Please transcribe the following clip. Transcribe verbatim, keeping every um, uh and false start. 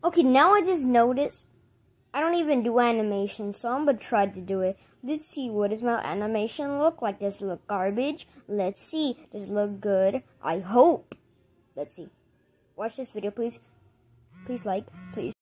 Okay, now I just noticed I don't even do animation, so I'm gonna try to do it. Let's see, what does my animation look like? Does it look garbage? Let's see. Does it look good? I hope. Let's see. Watch this video, please. Please like, please.